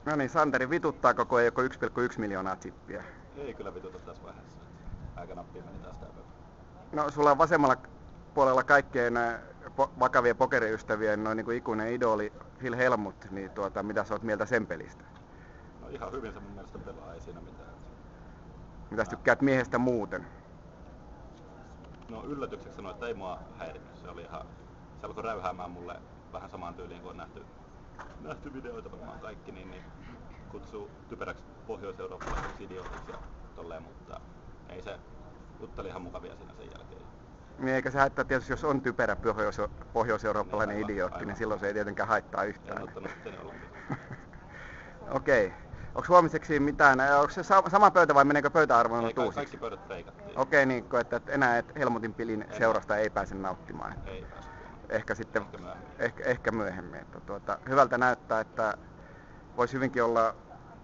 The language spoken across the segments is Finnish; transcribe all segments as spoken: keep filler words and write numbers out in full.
No niin, Santeri, vituttaa koko ei joko yksi pilkku yksi miljoonaa chippiä? Ei kyllä vituta tässä vaiheessa. Aika nappiin meni taas tää peli. No, sulla on vasemmalla puolella kaikkien äh, po- vakavien pokeriystävien noin niin kuin ikuinen idoli Phil Hellmuth, niin tuota, mitä sä oot mieltä sen pelistä? No ihan hyvin se mun mielestä pelaa, ei siinä mitään. Mitä sä tykkäät miehestä muuten? No yllätykseksi sanoin, että ei mua häirinnyt. Se oli ihan, se alkoi räyhäämään mulle vähän samaan tyyliin kuin on nähty, nähty videoita varmaan kaikki, niin, niin kutsuu typeräksi pohjois-eurooppalaiseksi idiotiksi ja tolleen, mutta ei se, jutteli ihan mukavia siinä sen jälkeen. Niin eikä se haittaa tietysti, jos on typerä pohjois- pohjois-eurooppalainen Niin, aivan, idiootti, aivan. niin silloin se ei tietenkään haittaa En yhtään. ottanut sen ollenkaan. Okei. Okay. Onko huomiseksi mitään, onko se sa- sama pöytä vai meneekö pöytäarvoilla Ei, ka- uusiksi? kaikki pöydät feikattiin. Okei, niin kuin, että, että enää et Helmutin pilin En. seurasta ei pääse nauttimaan. Ei päässyt huomaan. Ehkä sitten, Ehkä myöhemmin. ehkä, ehkä myöhemmin. Että tuota, hyvältä näyttää, että voisi hyvinkin olla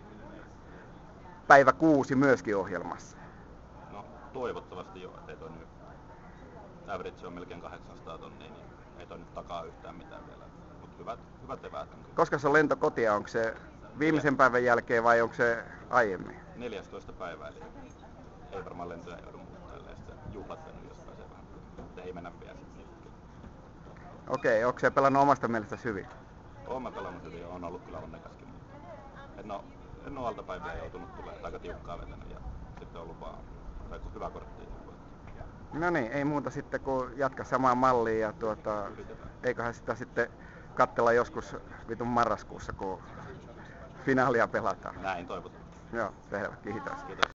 päivä kuusi myöskin ohjelmassa. No toivottavasti joo, ettei toi nyt average on melkein kahdeksansataa tonnia, niin ei toi nyt takaa yhtään mitään vielä. Mut hyvät, hyvät eväät on kyllä. Koska se on lento kotia, onko se viimeisen päivän jälkeen vai onko se aiemmin? neljästoista päivää, eli ei varmaan lentoja joudu muuttamaan, ja sitten juhlat venyy, jos pääsee vähän. Mutta ei mennä vielä sitten niitäkin. Okei, onko se pelannut omasta mielestäsi hyvin? Oon mä pelannut hyvin ja on ollut kyllä onnekaskin, mutta en oo, en oo altapäiviä joutunut tulemaan, aika tiukkaa vetänyt ja sitten on ollut vaan tai hyvä kortti. No niin, ei muuta sitten kuin jatka samaan malliin ja tuota, Yritetään. eiköhän sitä sitten katsella joskus vitun marraskuussa, kun finaalia pelataan. Näin toivotaan. Joo, selvä, kiitos. Kiitos.